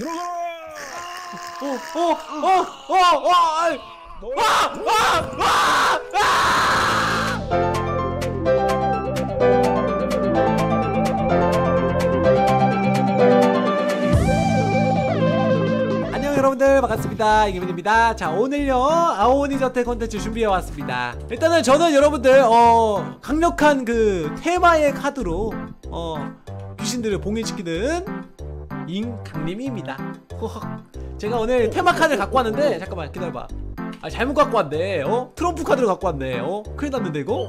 안녕 여러분들, 반갑습니다. 이기민입니다. 자, 오늘요 아오니 저택 콘텐츠 준비해왔습니다. 일단은 저는 여러분들 강력한 그 테마의 카드로 귀신들을 봉인시키는 인강림입니다. 제가 오늘 테마 카드를 갖고 왔는데, 잠깐만 기다려봐. 잘못 갖고 왔네. 트럼프 카드를 갖고 왔네. 큰일 났는데 이거.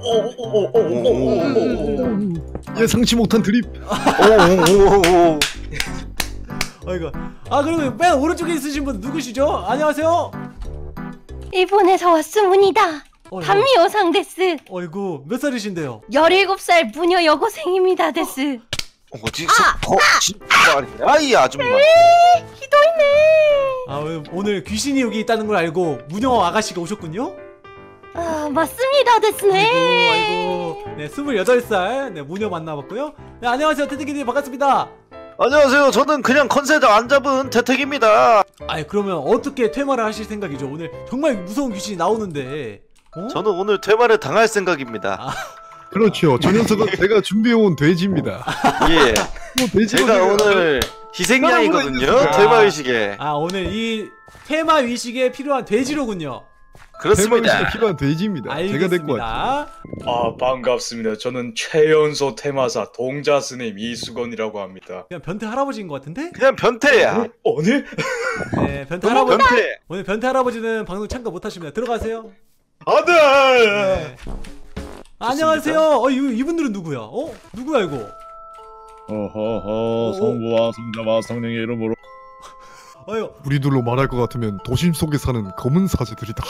예상치 못한 드립. 이거. 그리고 맨 오른쪽에 있으신 분 누구시죠? 안녕하세요. 일본에서 왔습니다. 단미여상 데스. 어이구, 몇 살이신데요? 17살 무녀 여고생입니다 데스. 어디서 진짜 말이야 이 아줌마. 히도이네. 오늘 귀신이 여기 있다는 걸 알고 무녀 아가씨가 오셨군요? 맞습니다 데스네. 아이고. 네, 28살 네, 무녀 만나봤고요. 네, 안녕하세요 태택이님, 반갑습니다. 안녕하세요. 저는 그냥 컨셉 안 잡은 태택입니다. 그러면 어떻게 퇴마를 하실 생각이죠? 오늘 정말 무서운 귀신이 나오는데. 저는 오늘 퇴마를 당할 생각입니다. 그렇죠. 저 녀석은 제가 준비해온 돼지입니다. 예. 제가 오늘 희생양이거든요. 퇴마 의식에. 오늘 이 퇴마 의식에 필요한 돼지로군요. 그렇습니다. 퇴마 의식에 필요한 돼지입니다. 알겠습니다. 제가 데리고 왔죠. 반갑습니다. 저는 최연소 테마사 동자 스님 이수건이라고 합니다. 그냥 변태 할아버지인 것 같은데? 그냥 변태야. 오늘? 네, 변태 할아버지. 변태. 오늘 변태 할아버지는 방송 참가 못하십니다. 들어가세요. 안돼. 네. 안녕하세요. 이분들은 누구야? 누구야 이거? 성부와 성자와 성령의 이름으로. 우리들로 말할 것 같으면 도심 속에 사는 검은 사제들이다.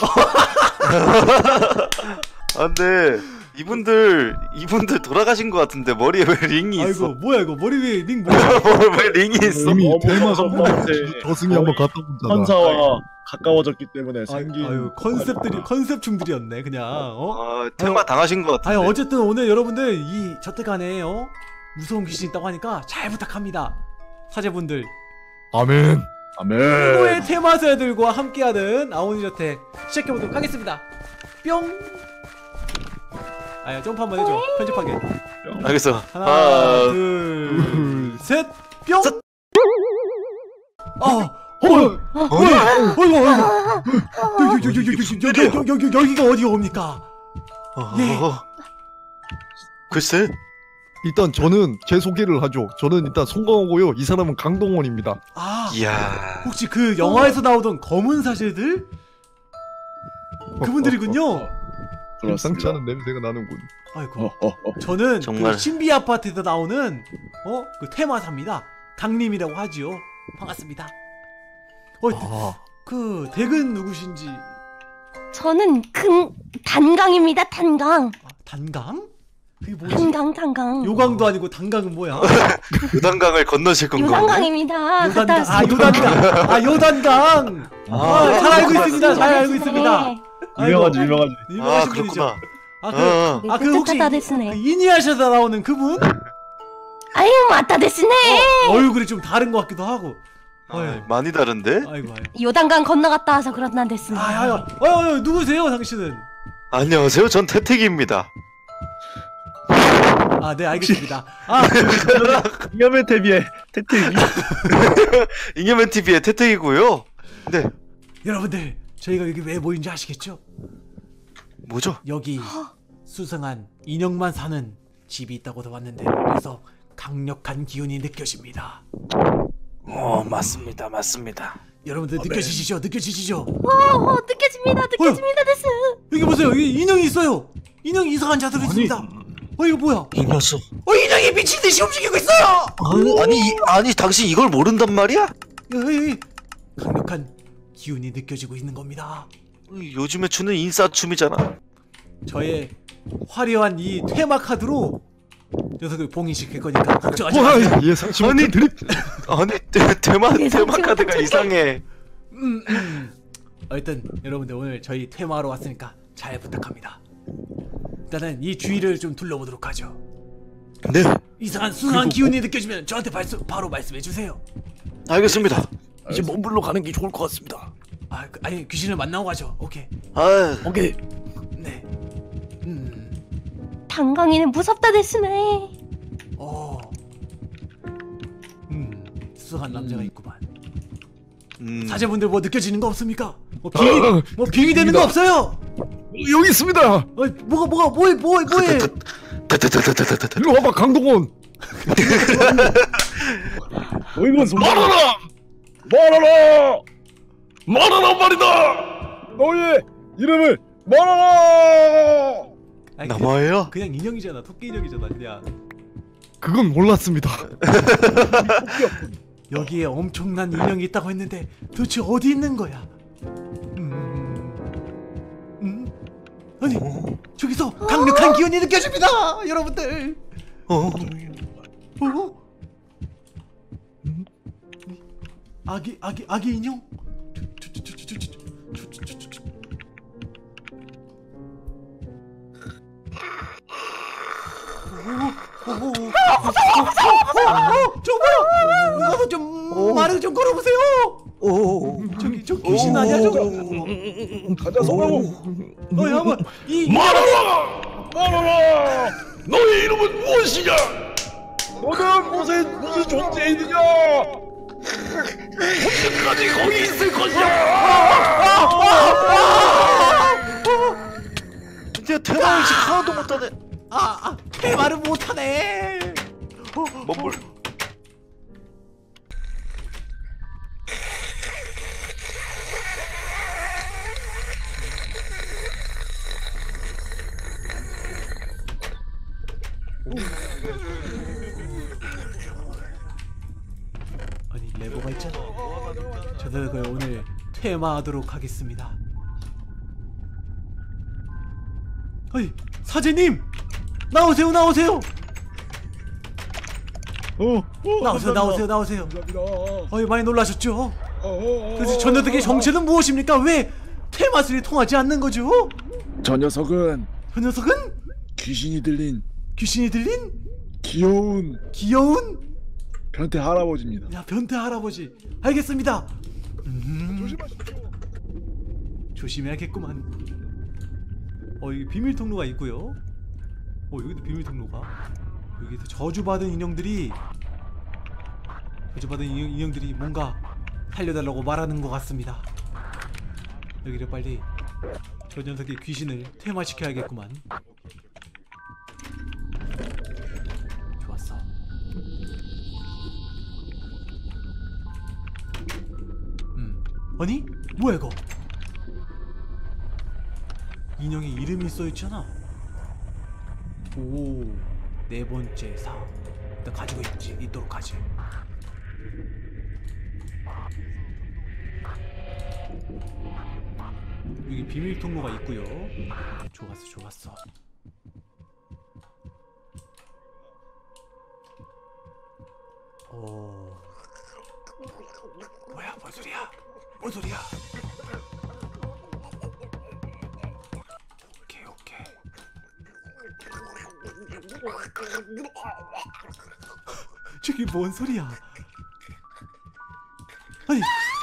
안돼. 이분들 돌아가신 것 같은데 머리에 왜 링이 있어? 뭐야 이거? 머리 위에 링 뭐야? 왜 링이 있어? 이미 테마 선수한테 저승이 한번 갔다 온 잖아. 천사와 가까워졌기 때문에 생긴 컨셉충들이었네 그냥. 테마 당하신 것 같은데. 어쨌든 오늘 여러분들 이 저택 안에 무서운 귀신이 있다고 하니까 잘 부탁합니다. 사제분들. 아멘. 최고의 테마사들과 함께하는 아오니 저택 시작해보도록 하겠습니다. 뿅. 점프 한번 해줘. 편집하게. 알겠어. 하나, 둘, 셋, 뿅. 여기가 어디가 옵니까? 글쎄. 일단 저는 제 소개를 하죠. 저는 일단 송강호고요. 이 사람은 강동원입니다. 이야. 혹시 그 영화에서 나오던 검은 사제들? 그분들이군요. 상치 않은 냄새가 나는군. 저는 정말. 그 신비 아파트에서 나오는 그 테마사입니다. 강림이라고 하지요. 반갑습니다. 그 댁은 누구신지? 저는 단강입니다. 단강. 단강? 그게 뭐지? 단강. 요강도 아니고 단강은 뭐야? 요단강을 건너실 건가요? 요단강입니다. 요단강. 요단강. 잘 알고 있습니다. 잘 알고 있습니다. 유명하지. 그렇구나. 그 혹시 그 이니아샤에서 나오는 그분? 맞다 데스네. 얼굴이 좀 다른 것 같기도 하고. 많이 다른데? 아이고. 요단강 건너갔다 와서 그렇단 데스네. 누구세요, 당신은? 안녕하세요. 전 태택입니다. 네, 알겠습니다. 잉여맨 TV의 태택이. 잉여맨 TV의 태택이고요. 네. 여러분들, 저희가 여기 왜 모인지 아시겠죠? 뭐죠? 여기 수상한 인형만 사는 집이 있다고 왔는데, 그래서 강력한 기운이 느껴집니다. 맞습니다. 여러분들 느껴지시죠? 느껴집니다 데스. 여기 보세요. 여기 인형이 있어요. 인형이 이상한 자세로 있습니다. 이거 뭐야? 이 녀석. 인형이 미친듯이 움직이고 있어요. 아니 당신 이걸 모른단 말이야? 강력한 기운이 느껴지고 있는 겁니다. 요즘에 추는 인싸춤이잖아. 저의 화려한 이 퇴마 카드로 녀석을 봉인시킬 거니까 걱정하지 마세요. 예상치 못한 드립. 테마 카드가 이상해. 일단 여러분들 오늘 저희 퇴마하러 왔으니까 잘 부탁합니다. 일단은 이 주위를 좀 둘러보도록 하죠. 네. 이상한 수상한 기운이 느껴지면 저한테 바로 말씀해 주세요. 알겠습니다. 이제 먼 가는 게 좋을 것 같습니다. 아니 귀신을 만나고 가죠. 오케이. 아, 오케이. 네. 단강이는 무섭다 됐으네. 수상한 남자가 있구만. 사제분들 뭐 느껴지는 거 없습니까? 뭐 빙이 되는 거 없어요? 여기 있습니다. 뭐해? 일로 와봐 강동원. 너희는 손 말하라. 말이다. 너의 이름을 말하라. 아니, 남아요? 그냥 인형이잖아. 토끼 인형이잖아. 그냥. 그건 몰랐습니다. 여기에 엄청난 인형이 있다고 했는데 도대체 어디 있는 거야? 아니 저기서 강력한 기운이 느껴집니다, 여러분들. 아기 인형? 정말 누가서 좀 말을 좀 걸어보세요. 저기 저 귀신 아니야 저거? 가자 성나무. 한번 이 말하라. 너의 이름은 무엇이냐? 너는 무슨 존재이느냐? 언제까지 거기 있을 것이야? 진짜 대박이지. 하나도 못하네. 대화를 못하네. 뭘? 아니 레버가 있잖아. 저들 오늘 퇴마하도록 하겠습니다. 아니 사제님 나오세요. 나오세요. 어이 많이 놀라셨죠? 그래서 저 녀석의 정체는 무엇입니까? 왜 퇴마술이 통하지 않는 거죠? 저 녀석은 저 녀석은 귀신이 들린 귀여운 변태 할아버지입니다. 야 변태 할아버지. 알겠습니다. 조심해야겠구만. 여기 비밀 통로가 있고요. 여기도 비밀 통로가. 여기서 저주받은 인형들이 뭔가 살려달라고 말하는 것 같습니다. 여기를 빨리 저 녀석의 귀신을 퇴마시켜야겠구만. 좋았어. 아니? 뭐야 이거? 인형에 이름이 써있잖아. 네 번째 사. 일단 가지고 있도록 하지. 여기 비밀 통로가 있고요. 좋았어. 뭐야? 뭔 소리야? 오케이. 저기 뭔 소리야? 아니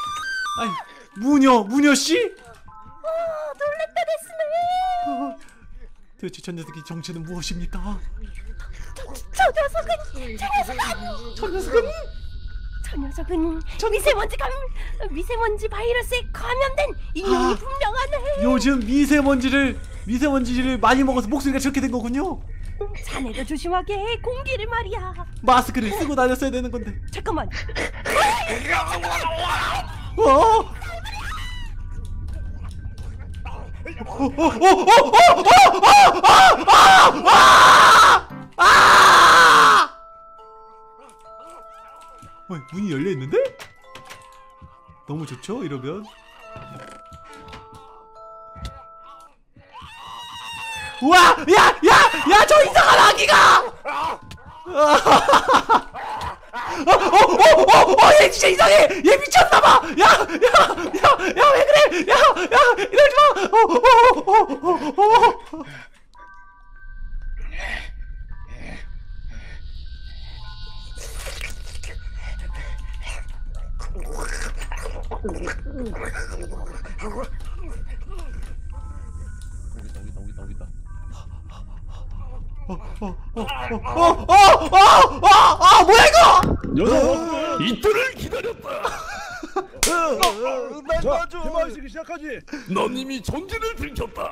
무녀 씨? 놀랬다 됐으네. 도대체 저 녀석의 정체는 무엇입니까? 저 녀석은 미세먼지 바이러스에 감염된 인형이 분명하네. 요즘 미세먼지를 많이 먹어서 목소리가 저렇게 된 거군요. 자네도 조심하게 해. 공기를 말이야. 마스크를 쓰고 다녔어야 되는 건데. 잠깐만. 문이 열려 있는데? 너무 좋죠? 이러면. 우와! 야! 저 이상한 아기가! 얘 진짜 이상해! 얘 미쳤나봐! 야! 왜 그래! 야! 이러지 마! 뭐야 이거? 녀석 이틀을 기다렸다. 자 테마의식이 시작하지. 넌 이미 존재를 들켰다.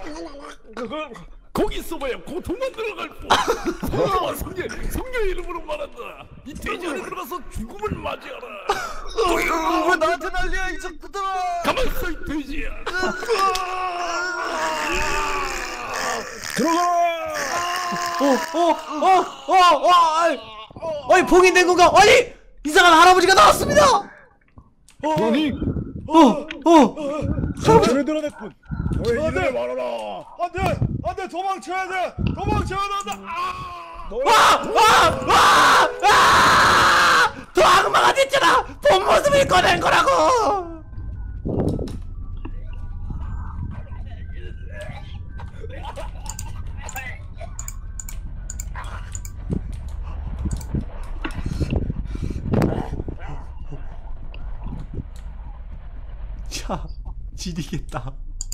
거기 있어봐야 고통만 들어갈 뿐. 성녀와 성녀의 이름으로 말한다. 이 돼지 안에 들어가서 죽음을 맞이하라. 왜 나한테 난리야 이 적들아. 가만 있어 이 돼지야. 들어가. 아니 봉인된 건가? 아니 이상한 할아버지가 나왔습니다. 아니 할아버지 드러냈군. 너의 이름을 말하라. 안돼 도망쳐야 돼. 저 악마가 됐잖아. 본 모습을 꺼낸 거라고. 야 지리겠다.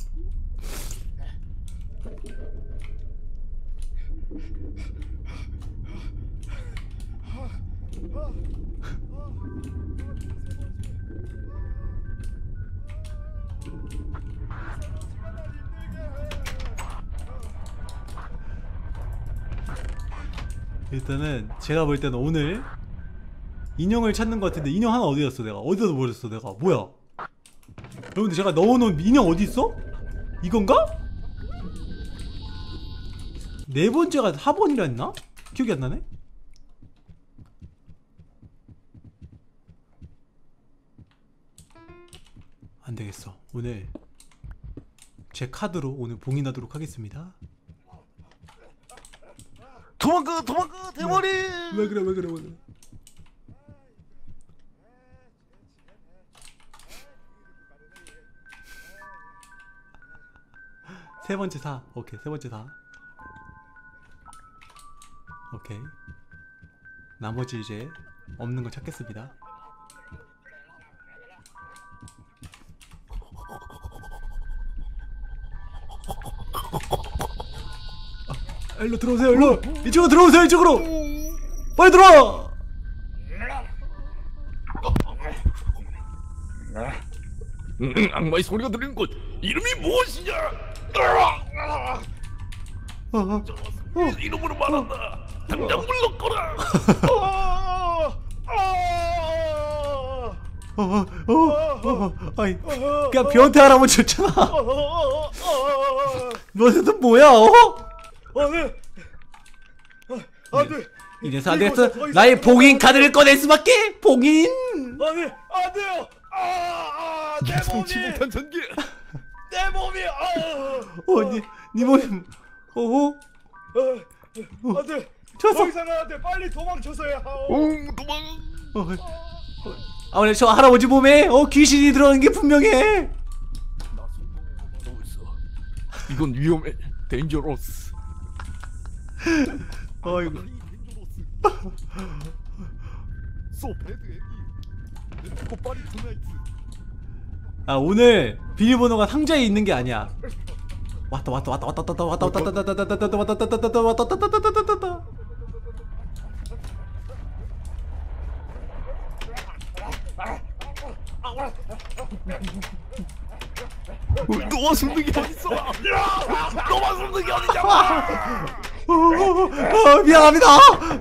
일단은 제가 볼 때는 오늘 인형을 찾는 것 같은데 인형 하나 어디 갔어? 내가 어디다 버렸어? 내가 뭐야? 여러분들 제가 넣어놓은 인형 어디 있어? 이건가? 네 번째가 하번이라 했나? 기억이 안 나네? 안 되겠어. 오늘 제 카드로 오늘 봉인하도록 하겠습니다. 도망가 대머리. 왜 그래? 세 번째 사. 오케이, 세 번째 사. 오케이. 나머지 이제 없는 거 찾겠습니다. 일로 들어오세요. 일로. 이쪽으로 들어오세요. 이쪽으로. 빨리 들어와. 악마의 소리가 들리는 곳 이름이 무엇이냐? 이름으로 말한다. 당장 물러거라. 아이, 그냥 변태 할아버지였잖아. 너네들 뭐야? 안돼. 이래서 안 되겠어. 나의 봉인 카드를 꺼낼 수밖에. 봉인. 안돼요. 내 예상치 몸이 못한 전개. 내 몸이 네 몸이 안돼. 쳤어. 더 이상은 안돼. 빨리 도망쳐서야. 도망. 오늘 저 할아버지 몸에 귀신이 들어가는 게 분명해. 나 손목으로 있어. 이건 위험해. 데인저러스. 어이구. So bad, Eddie. 곧빨리 투나이트. 아 오늘 비밀번호가 상자에 있는 게 아니야. 왔다. 너와 숨는 게 어딨어? 너와 숨는 게 어디냐? 미안합니다.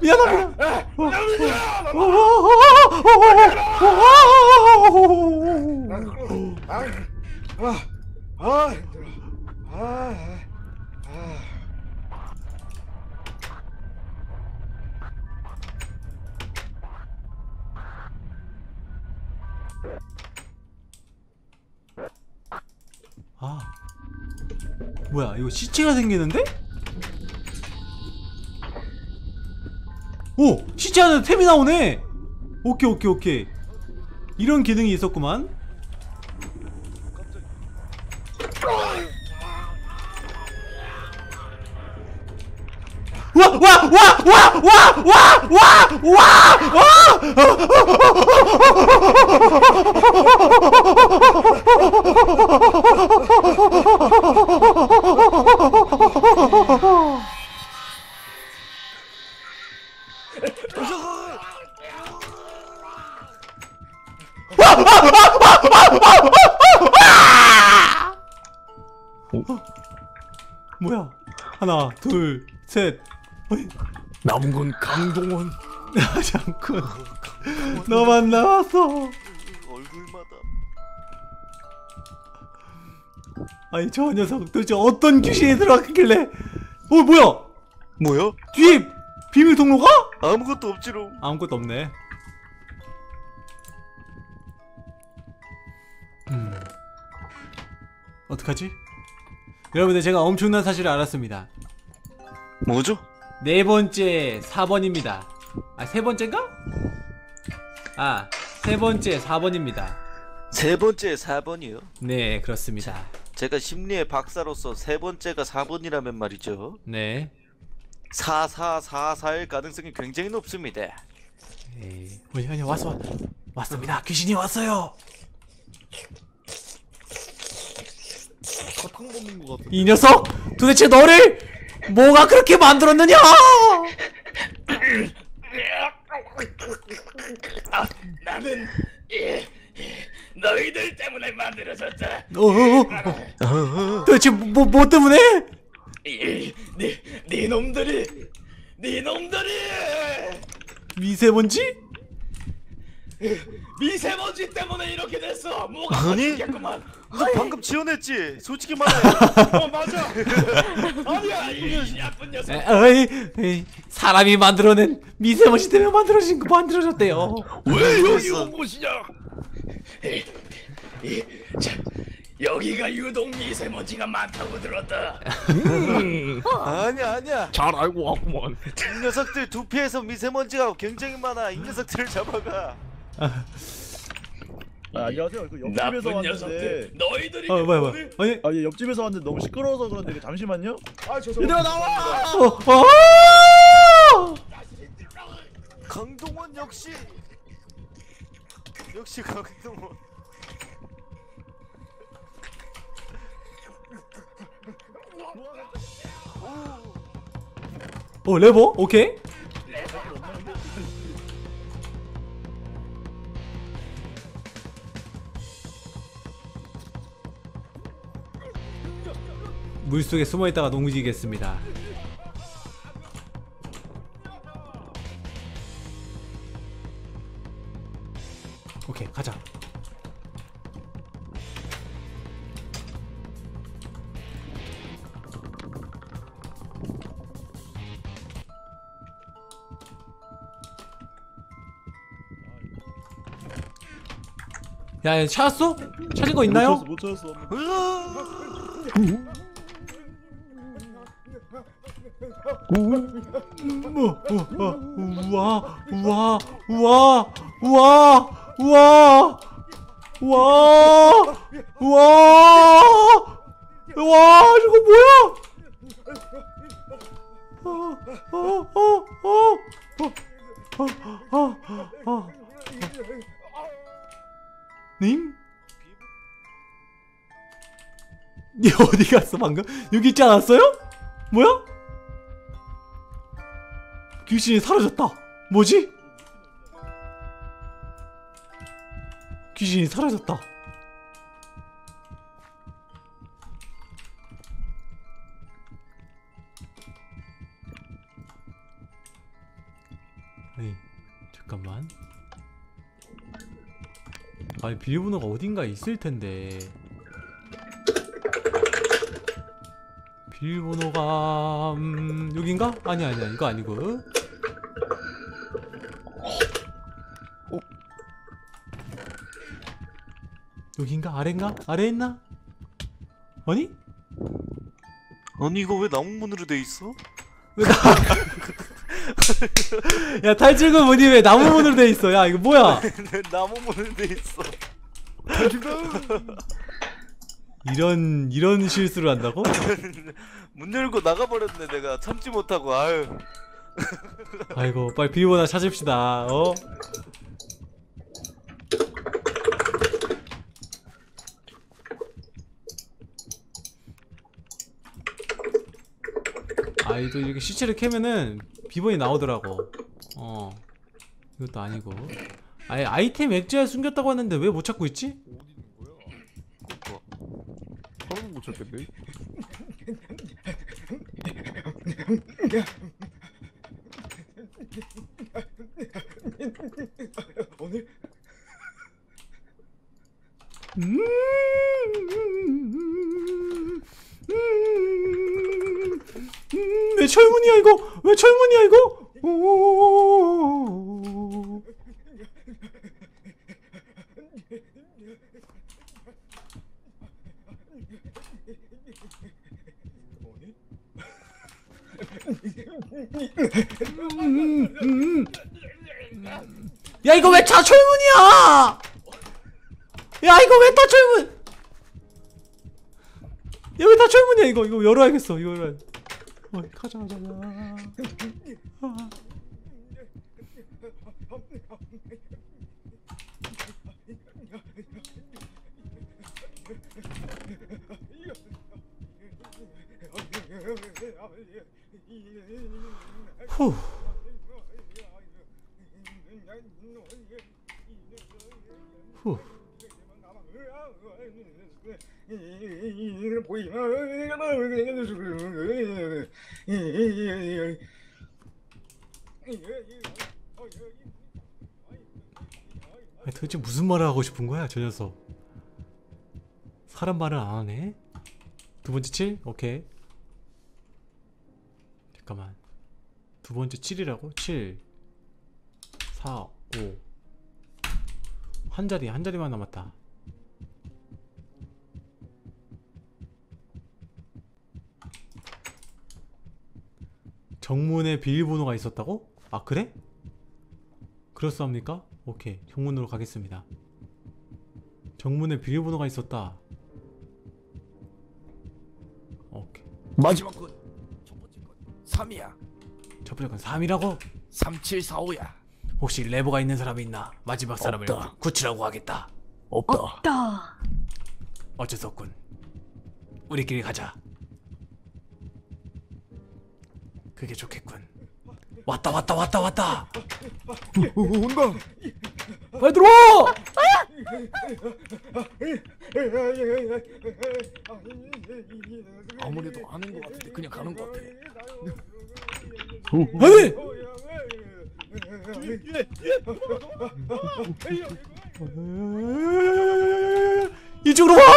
뭐야 이거 시체가 생기는데? 오! 시체 안에 템이 나오네! 오케이 이런 기능이 있었구만. 뭐야? 하나, 둘, 셋. 어이. 남은 건 강동원. 장군. 너만 남았어. 얼굴마다. 아니 저 녀석 도대체 어떤 귀신이 들어갔길래? 뭐야? 뭐야? 뒤에 비밀 통로가? 아무것도 없지롱. 아무것도 없네. 어떡하지? 여러분들 제가 엄청난 사실을 알았습니다. 뭐죠? 네 번째 4번입니다. 아, 세 번째인가? 아, 세 번째 4번입니다. 세 번째 4번이요? 네, 그렇습니다. 제가 심리의 박사로서 세 번째가 4번이라면 말이죠. 네. 4444일 가능성이 굉장히 높습니다. 에이, 아니 왔습니다. 귀신이 왔어요. 사탕 먹는 것 같은. 이 녀석! 도대체 너를 뭐가 그렇게 만들었느냐! 나는 너희들 때문에 만들어졌다. 도대체 뭐 때문에? 네 놈들이 미세먼지? 미세먼지 때문에 이렇게 됐어. 뭐가 아니? 터지겠구만. 너 방금 지원했지? 솔직히 말해. 맞아. 아니야 이 나쁜 녀석. 에이, 사람이 만들어낸 미세먼지 때문에 만들어졌대요. 왜 여기 온 곳이냐? 자, 여기가 유독 미세먼지가 많다고 들었다. 아니야. 잘 알고 왔구만. 이 녀석들 두피에서 미세먼지가 굉장히 많아. 이 녀석들을 잡아가. 안녕하세요. 그 옆집에서 나쁜 왔는데. 녀석들. 너희들이 뭐야? 아니, 아, 예, 옆집에서 왔는데 너무 시끄러워서 그런데 잠시만요. 아, 얘들아 나와. 강동원 역시 강동원. 레버? 오케이. 물속에 숨어있다가 농지겠습니다. 오케이, 가자. 야, 찾았어? 찾은 거 있나요? 못 찾았어. 우와, 저거 뭐야? 님? 니 어디 갔어 방금? 여기 있지 않았어요? 뭐야? 귀신이 사라졌다. 뭐지? 귀신이 사라졌다. 아니, 잠깐만. 아니, 비밀번호가 어딘가 있을 텐데. 비밀번호가 여긴가? 아니야, 이거 아니고. 여긴가? 아래인가? 아래에 있나? 아니? 아니 이거 왜 나무문으로 돼 있어? 왜 야, 탈출구 문이 왜 나무문으로 돼 있어? 야, 이거 뭐야? 나무문으로 돼 있어. 이런 실수를 한다고? 문 열고 나가버렸네. 내가 참지 못하고. 아유. 아이고, 빨리 비밀번호 찾읍시다. 또 이렇게 시체를 캐면은 비번이 나오더라고. 이것도 아니고. 아예 아이템 액자에 숨겼다고 했는데 왜 못 찾고 있지? 사람은 못 찾겠네. 오늘 왜 철문이야 이거? 왜 철문이야 이거? 오. 야 이거 왜 다 철문이야? 야 이거 왜 다 철문? 야 왜 다 철문이야 이거 열어야겠어 이거 열어. 가자. 후. 후. 아니, 도대체 무슨 말을 하고 싶은 거야, 저 녀석? 사람 말을 안 하네? 두 번째 7? 오케이. 잠깐만. 두 번째 7이라고? 7 4 5 한 자리만 남았다. 정문에 비밀번호가 있었다고? 아 그래? 그렇습니까? 오케이 정문으로 가겠습니다. 정문에 비밀번호가 있었다. 오케이. 마지막 건 첫 번째 건 3이야. 첫 번째 건 3이라고? 3745야. 혹시 레버가 있는 사람이 있나? 마지막 사람을 없다. 구출하고 하겠다. 없다. 없다. 어쩔 수 없군. 우리끼리 가자. 그게 좋겠군. 왔다. 온다. 빨리 들어와! 아무래도 아는 것 같은데 그냥 가는 것 같아. 아니! 이쪽으로 와!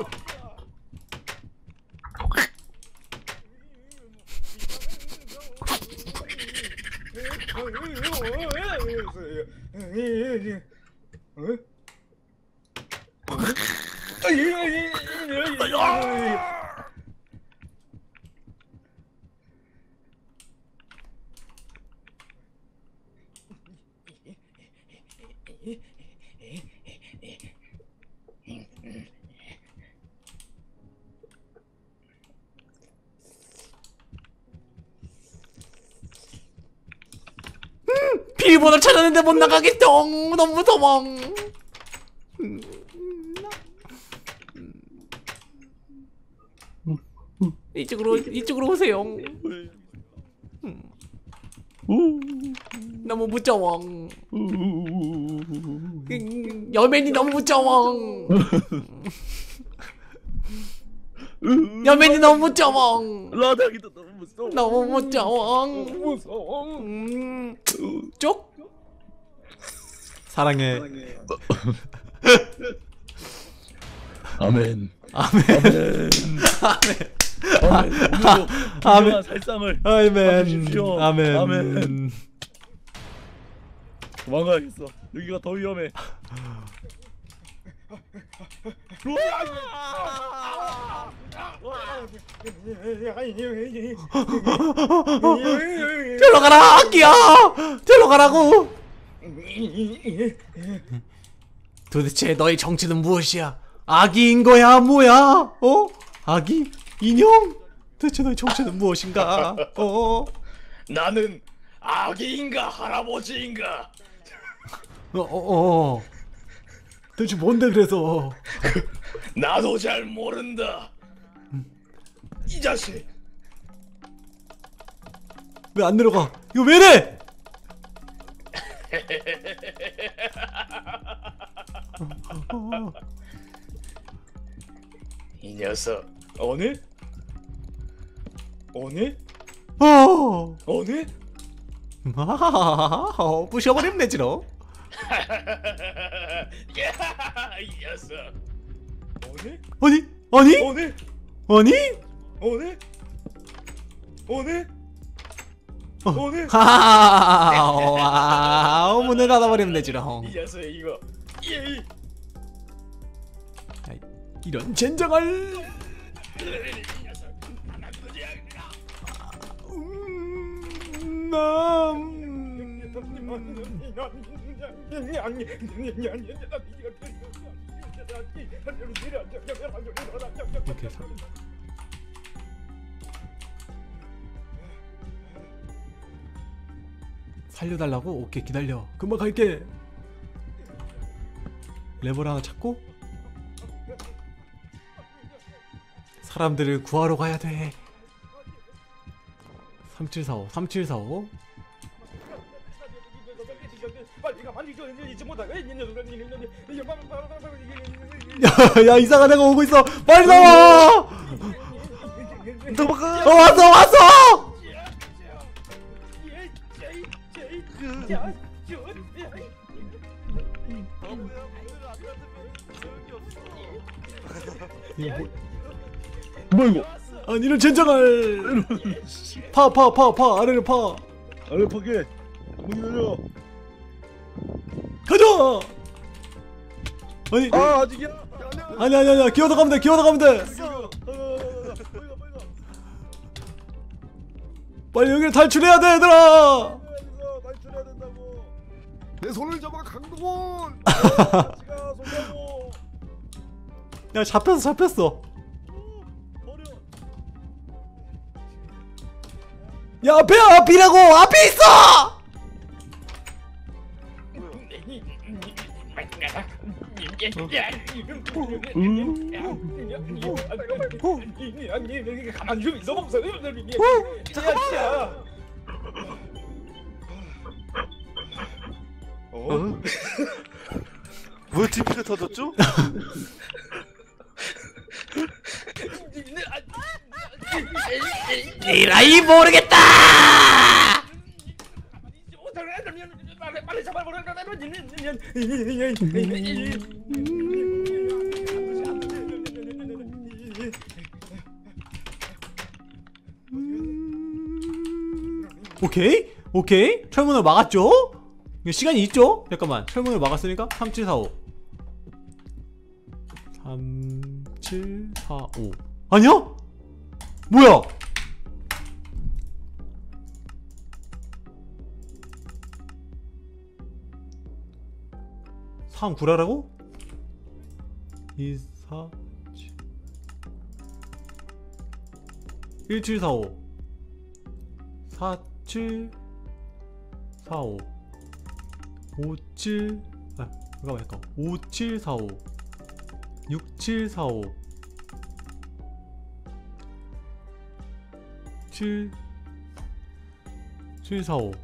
비밀번호를 찾았는데 못 나가겠어. 너무 무서워. 이쪽으로 오세요. 너무 무서워. 여맨이 너무 무서워. 여맨이 너무 무서워. 라다기도 너무 무서워. 너무 무서워. 무서워. 쪽? 사랑해. 아멘. 아멘. 아멘. 살상을 아멘. 주십시오. 아멘. 아멘. 도망가야겠어. 여기가 더 위험해. 절로 가라, 아기야. 절로 가라고. 도대체 너의 정체는 무엇이야? 아기인 거야, 뭐야? 어? 아기? 인형? 도대체 너의 정체는 무엇인가? 나는 아기인가 할아버지인가? 도대체 뭔데 그래서? 나도 잘 모른다. 이 자식. 왜 안 내려가? 이거 왜 이래? 이 녀석 오늘? 오늘? 어. 오늘? 부셔버리면 되지로. 이 녀석 오늘? 아니? 아니? 오늘? 아니? 오늘? 오늘? 어. 오늘? 하하하하. 문을 닫아버리면 되지로. 이 녀석 이거 예. 이런 젠장할. 오케이. 살려달라고? 오케이, 기다려. 금방 갈게. 레버를 하나 찾고 사람들을 구하러 가야 돼. 3745 3745. 야, 이상한 애가 오고 있어. 빨리 나와. 도망가. 왔어 왔어. 뭐 이거? 아니 이런 젠장할. 파 아래를 파. 아래 밖에 문 열려. 가자. 아니 아 아직이야? 아니야 기어서 가면 돼. 기어서 가면 돼. 빨리 여기를 탈출해야 돼 얘들아. 탈출해야 된다고. 내 손을 잡아 강동원. 지가 손잡고 야 잡혔어. 버려. 야 앞이라고. 앞에 있어. 가만히 좀 있어 봅시다. 왜 TV가 터졌죠? 에라이 모르겠다. 빨리 잡아버려. 오케이 철문을 막았죠? 시간이 있죠? 잠깐만 철문을 막았으니까 3745 3745 아니야? 뭐야? 상황 구라라고? 2, 4, 1745 4745 57 잠깐만 5745 6745 745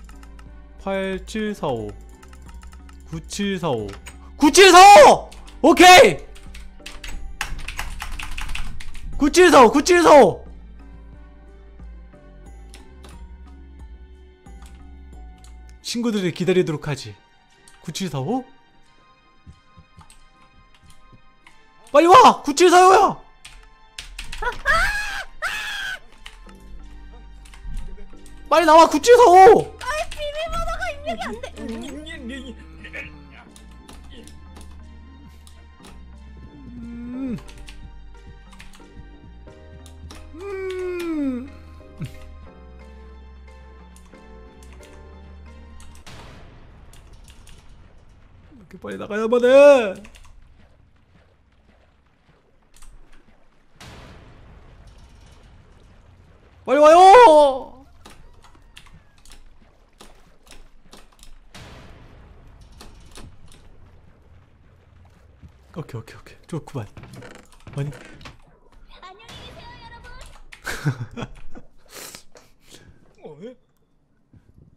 8745 9745 9745 오케이 9745 친구들이 기다리도록 하지. 9745 빨리 와. 9745야. 빨리 나와. 9745 비밀번호가 입력이 안 돼. 이렇게 빨리 나가야만 해. 빨리 와요. 오케이 좋구만. 아니 안녕히 계세요, 여러분. 오늘?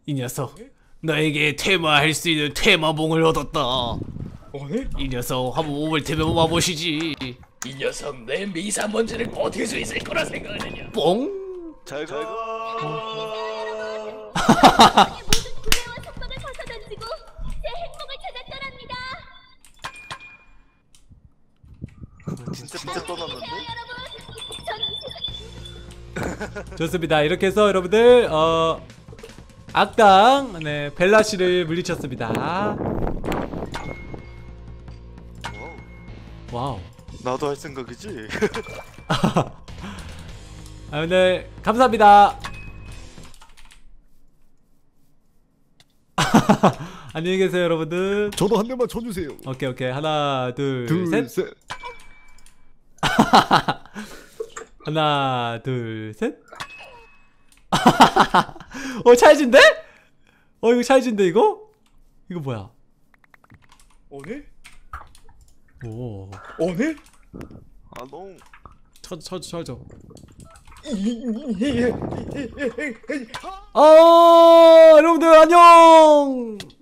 이 녀석 너에게 퇴마할 수 있는 퇴마봉을 얻었다. 오늘? 이 녀석 한번 몸을 대면봐 보시지. 이 녀석 내 미세먼지를 버틸 수 있을 거라 생각하느냐? 뽕. 잘가. 모든 구애와 속박을 벗어던지고 제 행복을 찾아 떠납니다. 진짜 떠났는데? 여러분, 전 좋습니다. 이렇게 해서 여러분들 악당 네 벨라 씨를 물리쳤습니다. 와우. 나도 할 생각이지. 오늘 감사합니다. 안녕히 계세요 여러분들. 저도 한 대만 쳐주세요. 오케이 하나 둘 둘, 셋. 셋. 하나 둘 셋. 찰진데? 이거 찰진데 이거? 이거 뭐야? 오늘? 오. 오늘? 아 너무. 쳐줘. 여러분들 안녕.